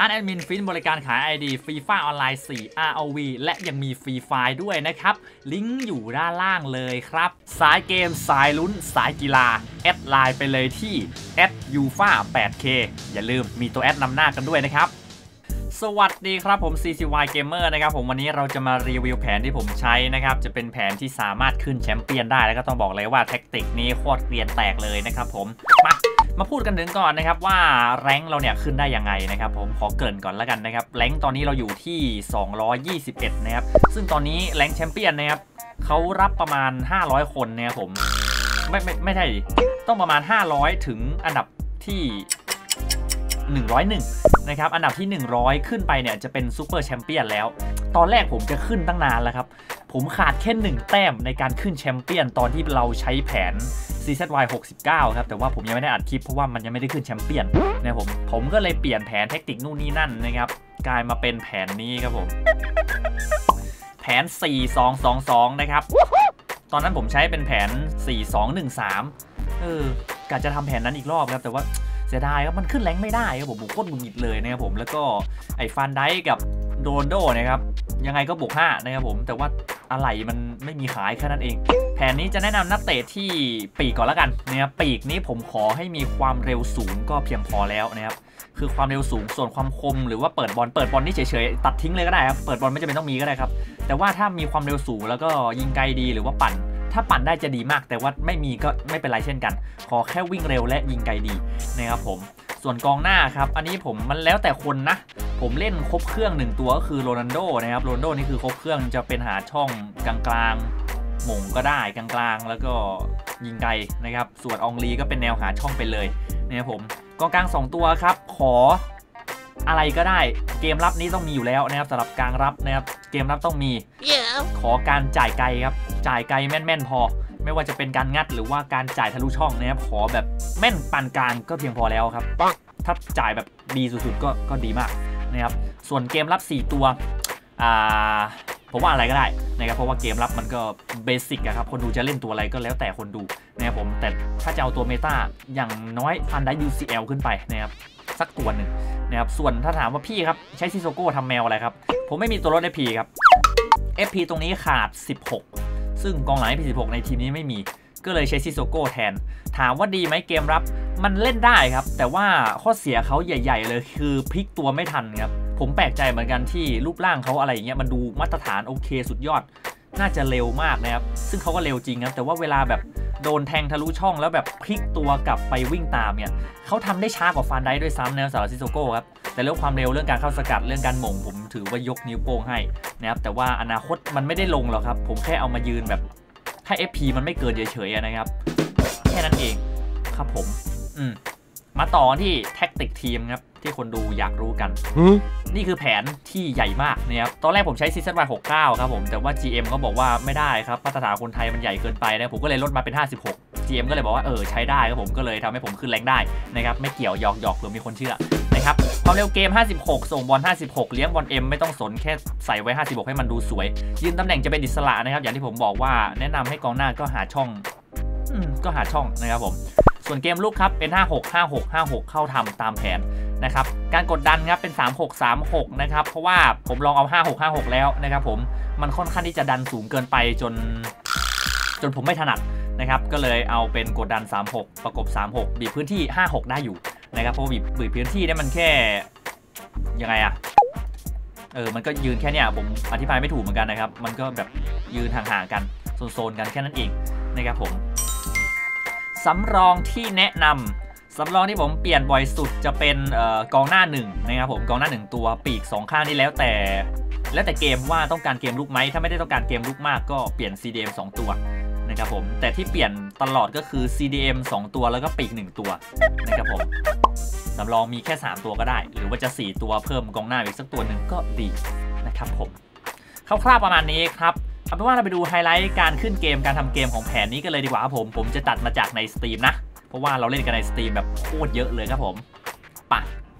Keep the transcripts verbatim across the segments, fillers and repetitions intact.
านแอดมินฟินบริการขาย ไอ ดี ฟีฟ่าออนไลน์ สี่ อาร์ โอ วี และยังมีฟรีไฟล์ด้วยนะครับลิงก์อยู่ด้านล่างเลยครับสายเกมสายลุ้นสายกีฬาแอดไลน์ไปเลยที่แอดยูฟ่า แปดเค อย่าลืมมีตัวแอดนำหน้ากันด้วยนะครับสวัสดีครับผม ซี ซี วาย Gamer นะครับผมวันนี้เราจะมารีวิวแผนที่ผมใช้นะครับจะเป็นแผนที่สามารถขึ้นแชมเปี้ยนได้แล้วก็ต้องบอกเลยว่าแท็กติกนี้โคตรเกรียนแตกเลยนะครับผมมามาพูดกันถึงก่อนนะครับว่าแรงค์เราเนี่ยขึ้นได้ยังไงนะครับผมขอเกริ่นก่อนแล้วกันนะครับแรงค์ตอนนี้เราอยู่ที่สองร้อยยี่สิบเอ็ดนะครับซึ่งตอนนี้แรงค์แชมเปี้ยนนะครับเขารับประมาณห้าร้อยคนนะครับผมไม่ไม่ไม่ใช่ต้องประมาณห้าร้อยถึงอันดับที่หนึ่งร้อยเอ็ดนะครับอันดับที่หนึ่งร้อยขึ้นไปเนี่ยจะเป็นซูเปอร์แชมเปี้ยนแล้วตอนแรกผมจะขึ้นตั้งนานแล้วครับผมขาดแค่หนึ่งแต้มในการขึ้นแชมเปี้ยนตอนที่เราใช้แผน ซี แซด วาย หกสิบเก้าครับแต่ว่าผมยังไม่ได้อัดคลิปเพราะว่ามันยังไม่ได้ขึ้นแชมเปี้ยนนะผมผมก็เลยเปลี่ยนแผนเทคนิคนู่นนี่นั่นนะครับกลายมาเป็นแผนนี้ครับผมแผน สี่ สอง สอง สอง นะครับตอนนั้นผมใช้เป็นแผน สี่ สอง หนึ่ง สาม เออกะจะทำแผนนั้นอีกรอบครับแต่ว่าเสียดายครับมันขึ้นแรงไม่ได้ครับผมผมโคตรหงุดหงิดเลยนะครับผมแล้วก็ไอ้ฟันไดกับโดนโดนะครับยังไงก็บวกห้านะครับผมแต่ว่าอะไรมันไม่มีขายแค่นั้นเองแผนนี้จะแนะนำนักเตะที่ปีกก่อนแล้วกันนะครับปีกนี้ผมขอให้มีความเร็วสูงก็เพียงพอแล้วนะครับคือความเร็วสูงส่วนความคมหรือว่าเปิดบอลเปิดบอลนี่เฉยๆตัดทิ้งเลยก็ได้ครับเปิดบอลไม่จำเป็นต้องมีก็ได้ครับแต่ว่าถ้ามีความเร็วสูงแล้วก็ยิงไกลดีหรือว่าปั่นถ้าปั่นได้จะดีมากแต่ว่าไม่มีก็ไม่เป็นไรเช่นกันขอแค่วิ่งเร็วและยิงไกลดีนะครับผมส่วนกองหน้าครับอันนี้ผมมันแล้วแต่คนนะผมเล่นครบเครื่องหนึ่งตัวก็คือโรนัลโดนะครับโรนัลโดนี่คือครบเครื่องจะเป็นหาช่องกลางๆหม่งก็ได้กลางๆแล้วก็ยิงไกลนะครับส่วนอองลีก็เป็นแนวหาช่องไปเลยนะครับผมกองกลางสองตัวครับขออะไรก็ได้เกมรับนี้ต้องมีอยู่แล้วนะครับสำหรับกลางรับนะครับเกมรับต้องมี yeah. ขอการจ่ายไกลครับจ่ายไกลแม่นๆพอไม่ว่าจะเป็นการงัดหรือว่าการจ่ายทะลุช่องนะครับขอแบบแม่นปานกลางก็เพียงพอแล้วครับถ้าจ่ายแบบดีสุดๆก็ก็ดีมากนะครับส่วนเกมรับสี่ตัวอ่าผมว่าอะไรก็ได้นะครับเพราะว่าเกมรับมันก็เบสิกอะครับคนดูจะเล่นตัวอะไรก็แล้วแต่คนดูนะครับผมแต่ถ้าจะเอาตัวเมตาอย่างน้อยพันได้ ยู ซี แอล ขึ้นไปนะครับสักตัวหนึ่งนะครับส่วนถ้าถามว่าพี่ครับใช้ซิโซโก้ทำแมวอะไรครับผมไม่มีตัวลด เอฟ พี ครับ เอฟ พี ตรงนี้ขาดสิบหกซึ่งกองหลัง เอฟ พี สิบหกในทีมนี้ไม่มีก็เลยใช้ซิโซโก้แทนถามว่าดีไหมเกมรับมันเล่นได้ครับแต่ว่าข้อเสียเขาใหญ่ๆเลยคือพลิกตัวไม่ทันครับผมแปลกใจเหมือนกันที่รูปร่างเขาอะไรอย่างเงี้ยมันดูมาตรฐานโอเคสุดยอดน่าจะเร็วมากนะครับซึ่งเขาก็เร็วจริงครับแต่ว่าเวลาแบบโดนแทงทะลุช่องแล้วแบบพลิกตัวกลับไปวิ่งตามเนี่ยเขาทำได้ช้ากว่าฟานไดด้วยซ้ำนะสำหรับซิโซโก้ครับแต่เรื่องความเร็วเรื่องการเข้าสกัดเรื่องการหม่งผมถือว่ายกนิ้วโป้งให้นะครับแต่ว่าอนาคตมันไม่ได้ลงหรอกครับผมแค่เอามายืนแบบให้ เอฟ พี มันไม่เกินเฉยๆนะครับแค่นั้นเองครับผมอืมมาต่อที่แท็กติกทีมครับที่คนดูอยากรู้กันนี่คือแผนที่ใหญ่มากนะครับตอนแรกผมใช้ ซี แซด วาย หกสิบเก้าครับผมแต่ว่า จี เอ็ม ก็บอกว่าไม่ได้ครับมาตรฐานคนไทยมันใหญ่เกินไปนะผมก็เลยลดมาเป็นห้าสิบหก จี เอ็ม ก็เลยบอกว่าเออใช้ได้ครับผมก็เลยทำให้ผมขึ้นแรงได้นะครับไม่เกี่ยวหยอกหยอกหรือมีคนเชื่อนะครับความเร็วเกมห้าสิบหกส่งบอลห้าสิบหกเลี้ยงบอล M ไม่ต้องสนแค่ใส่ไว้ห้าสิบหกให้มันดูสวยยืนตำแหน่งจะเป็นอิสระนะครับอย่างที่ผมบอกว่าแนะนำให้กองหน้าก็หาช่องอืมก็หาช่องนะครับผมส่วนเกมลุกครับเป็นห้าหก ห้าหก ห้าหกเข้าทำตามแผนนะครับการกดดันครับเป็นสามหก สามหกนะครับเพราะว่าผมลองเอาห้าหก ห้าหกแล้วนะครับผมมันค่อนข้างที่จะดันสูงเกินไปจนจนผมไม่ถนัดนะครับก็เลยเอาเป็นกดดันสามหกประกบสามหกบีบพื้นที่ห้าหกได้อยู่นะครับเพราะบีบบีบพื้นที่เนี่ยมันแค่ยังไงอะเออมันก็ยืนแค่เนี้ยผมอธิบายไม่ถูกเหมือนกันนะครับมันก็แบบยืนห่างๆกันโซนๆกันแค่นั้นเองนะครับผมสำรองที่แนะนำสำรองที่ผมเปลี่ยนบ่อยสุดจะเป็นกองหน้าหนึ่งนะครับผมกองหน้าหนึ่งตัวปีกสองข้างนี่แล้วแต่แล้วแต่เกมว่าต้องการเกมลุกไหมถ้าไม่ได้ต้องการเกมลุกมากก็เปลี่ยน ซี ดี เอ็ม สองตัวนะครับผมแต่ที่เปลี่ยนตลอดก็คือ ซี ดี เอ็ม สองตัวแล้วก็ปีกหนึ่งตัวนะครับผมสำรองมีแค่สามตัวก็ได้หรือว่าจะสี่ตัวเพิ่มกองหน้าอีกสักตัวหนึ่งก็ดีนะครับผมคร่าวๆประมาณนี้ครับเอาเป็นว่าเราไปดูไฮไลท์การขึ้นเกมการทำเกมของแผนนี้กันเลยดีกว่าครับผมผมจะตัดมาจากในสตรีมนะเพราะว่าเราเล่นกันในสตรีมแบบโคตรเยอะเลยครับผมป่ะ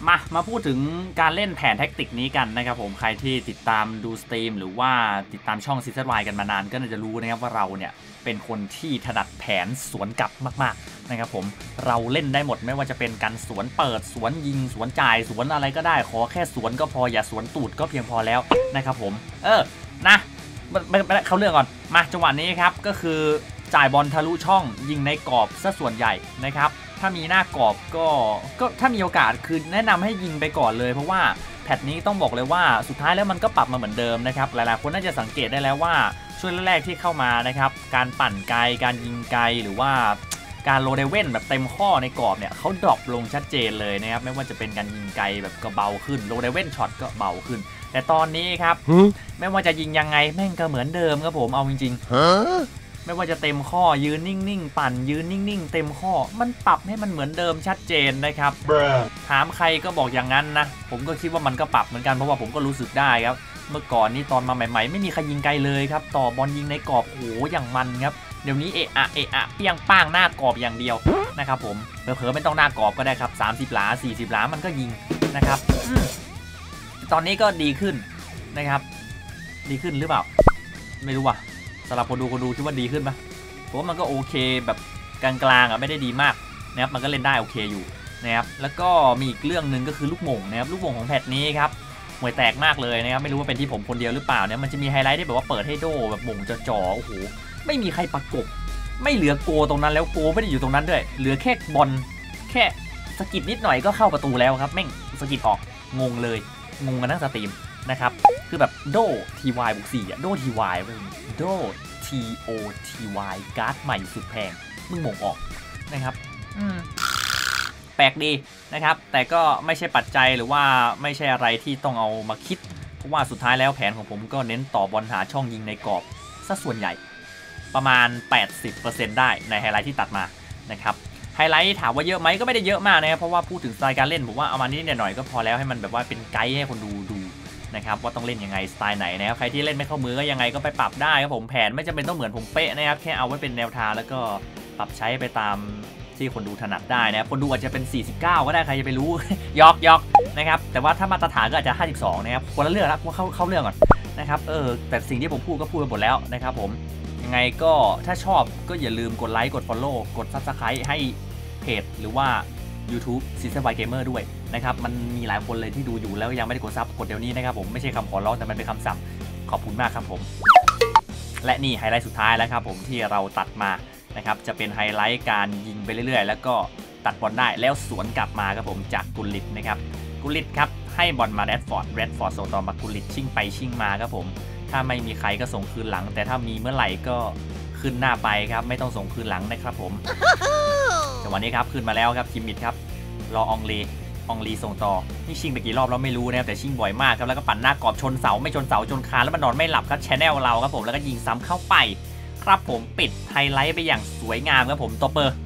มามาพูดถึงการเล่นแผนแท็กติกนี้กันนะครับผมใครที่ติดตามดูสตรีมหรือว่าติดตามช่อง ซี แซด วาย กันมานานก็น่าจะรู้นะครับว่าเราเนี่ยเป็นคนที่ถนัดแผนสวนกลับมากๆนะครับผมเราเล่นได้หมดไม่ว่าจะเป็นการสวนเปิดสวนยิงสวนจ่ายสวนอะไรก็ได้ขอแค่สวนก็พออย่าสวนตูดก็เพียงพอแล้วนะครับผมเออนะไม่ไม่เข้าเรื่องก่อนมาจังหวะนี้ครับก็คือจ่ายบอลทะลุช่องยิงในกรอบซะส่วนใหญ่นะครับถ้ามีหน้ากรอบก็ก็ถ้ามีโอกาสคือแนะนำให้ยิงไปก่อนเลยเพราะว่าแพทนี้ต้องบอกเลยว่าสุดท้ายแล้วมันก็ปรับมาเหมือนเดิมนะครับหลายๆคนน่าจะสังเกตได้แล้วว่าช่วงแรกๆที่เข้ามานะครับการปั่นไกลการยิงไกลหรือว่าการโรเดเว่นแบบเต็มข้อในกรอบเนี่ยเขาดรอปลงชัดเจนเลยนะครับไม่ว่าจะเป็นการยิงไกลแบบก็เบาขึ้นโรเดเว่นช็อตก็เบาขึ้นแต่ตอนนี้ครับไม่ว่าจะยิงยังไงแม่งก็เหมือนเดิมครับผมเอาจริงๆไม่ว่าจะเต็มข้อยืนนิ่งๆปั่นยืนนิ่งๆเต็มข้อมันปรับให้มันเหมือนเดิมชัดเจนนะครับ ถามใครก็บอกอย่างนั้นนะผมก็คิดว่ามันก็ปรับเหมือนกันเพราะว่าผมก็รู้สึกได้ครับเมื่อก่อนนี่ตอนมาใหม่ๆไม่มีใครยิงไกลเลยครับต่อบอลยิงในกรอบโอ้โหอย่างมันครับเดี๋ยวนี้เอะอะเอะอะเปี้ยงป้างหน้ากรอบอย่างเดียวนะครับผมเผลอๆไม่ต้องหน้ากรอบก็ได้ครับสามสิบหลาสี่สิบหลามันก็ยิงนะครับตอนนี้ก็ดีขึ้นนะครับดีขึ้นหรือเปล่าไม่รู้ว่ะสำหรับคนดูคนดูคิดว่าดีขึ้นปะผมว่ามันก็โอเคแบบกลางๆอ่ะไม่ได้ดีมากนะครับมันก็เล่นได้โอเคอยู่นะครับแล้วก็มีอีกเรื่องหนึ่งก็คือลูกหม่งนะครับลูกหม่งของแพทนี้ครับห่วยแตกมากเลยนะครับไม่รู้ว่าเป็นที่ผมคนเดียวหรือเปล่าเนี่ยมันจะมีไฮไลท์ที่แบบว่าเปิดให้โดแบบหม่งจ่อๆโอ้โหไม่มีใครประกบไม่เหลือโกตรงนั้นแล้วโกไม่ได้อยู่ตรงนั้นด้วยเหลือแค่บอลแค่สกิดนิดหน่อยก็เข้าประตูแล้วครับแม่งสกิดออกงงเลยงงกันทั้งสตรีมนะครับคือแบบโด ที วาย บวกสี่อะโด ที วาย โด ที โอ ที วาย การ์ดใหม่สุดแพงมึงหม่งออกนะครับอืมแปลกดีนะครับแต่ก็ไม่ใช่ปัจจัยหรือว่าไม่ใช่อะไรที่ต้องเอามาคิดเพราะว่าสุดท้ายแล้วแผนของผมก็เน้นต่อบอลหาช่องยิงในกรอบซะส่วนใหญ่ประมาณ แปดสิบเปอร์เซ็นต์ ได้ในไฮไลท์ที่ตัดมานะครับไฮไลท์ถามว่าเยอะไหมก็ไม่ได้เยอะมากนะครับเพราะว่าพูดถึงสไตล์การเล่นผมว่าเอามานิดหน่อยก็พอแล้วให้มันแบบว่าเป็นไกด์ให้คนดูดูนะครับว่าต้องเล่นยังไงสไตล์ไหนนะครับใครที่เล่นไม่เข้ามือก็ยังไงก็ไปปรับได้ครับผมแผนไม่จำเป็นต้องเหมือนผมเป๊ะนะครับแค่เอาไว้เป็นแนวทางแล้วก็ปรับใช้ไปตามที่คนดูถนัดได้นะครับคนดูอาจจะเป็นสี่สิบเก้าก็ได้ใครจะไปรู้ ยอกยอกนะครับแต่ว่าถ้ามาตรฐานก็อาจจะห้าสิบสองนะครับคนละเรื่องแล้วเข้าเข้าเรื่องก่อนนะครับเออแต่สิ่งที่ผมพูดก็พูดไปหมดแล้วนะครับผมยังไงก็ถ้าชอบก็อย่าลืมกดไลค์กด Follow กด Subscribe ให้เพจหรือว่า YouTube ซี แซด วาย Gamer ด้วยนะครับมันมีหลายคนเลยที่ดูอยู่แล้วยังไม่ได้กดซับกดเดี๋ยวนี้นะครับผมไม่ใช่คำขอร้องแต่มันเป็นคำสั่งขอบคุณมากครับผมและนี่ไฮไลท์สุดท้ายแล้วครับผมที่เราตัดมานะครับจะเป็นไฮไลท์การยิงไปเรื่อยๆแล้วก็ตัดบอลได้แล้วสวนกลับมาครับผมจากกุลิตนะครับกุลิตครับให้บอลมาแรดฟอร์ดแรดฟอร์ดส่งต่อมากุลิตชิ่งไปชิ่งมาครับผมถ้าไม่มีใครก็ส่งคืนหลังแต่ถ้ามีเมื่อไหร่ก็ขึ้นหน้าไปครับไม่ต้องส่งคืนหลังนะครับผมแต่วันนี้ครับขึ้นมาแล้วครับคิมมิดครับรออองลีอองลีส่งต่อนี่ชิ่งไปกี่รอบเราไม่รู้นะครับแต่ชิ่งบ่อยมากครับแล้วก็ปั่นหน้ากรอบชนเสาไม่ชนเสาจนคานแล้วมันนอนไม่หลับครับแชนแนลเราครับผมแล้วก็ยิงซ้ำเข้าไปครับผมปิดไฮไลท์ไปอย่างสวยงามครับผมตบเปอร์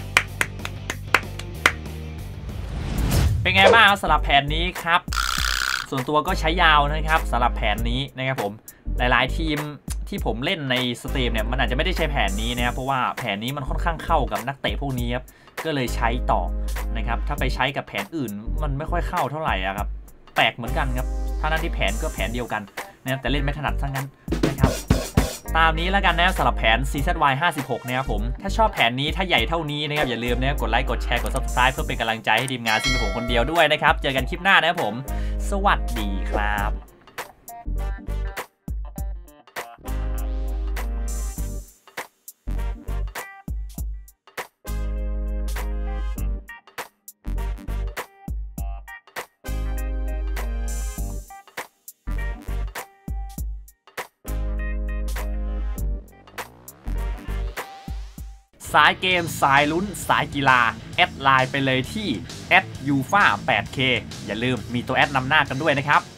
เป็นไงบ้างสำหรับแผนนี้ครับส่วนตัวก็ใช้ยาวนะครับสำหรับแผนนี้นะครับผมหลายๆทีมที่ผมเล่นในสตรีมเนี่ยมันอาจจะไม่ได้ใช้แผนนี้นะครับเพราะว่าแผนนี้มันค่อนข้างเข้ากับนักเตะพวกนี้ครับก็เลยใช้ต่อนะครับถ้าไปใช้กับแผนอื่นมันไม่ค่อยเข้าเท่าไหร่อะครับแปลกเหมือนกันครับถ้านั้นที่แผนก็แผนเดียวกันนะครับแต่เล่นไม่ถนัดซะงั้นนะครับตามนี้แล้วกันนะสำหรับแผน ซี แซด วาย ห้าสิบหกนะครับผมถ้าชอบแผนนี้ถ้าใหญ่เท่านี้นะครับอย่าลืมนะกดไลค์กดแชร์กด Subscribe เพื่อเป็นกำลังใจให้ทีมงานซึ่งเป็นผมคนเดียวด้วยนะครับเจอกันคลิปหน้านะครับผมสวัสดีครับสายเกมสายลุ้นสายกีฬาแอดไลน์ไปเลยที่แอดยูฟ่า แปดเค อย่าลืมมีตัวแอดนำหน้ากันด้วยนะครับ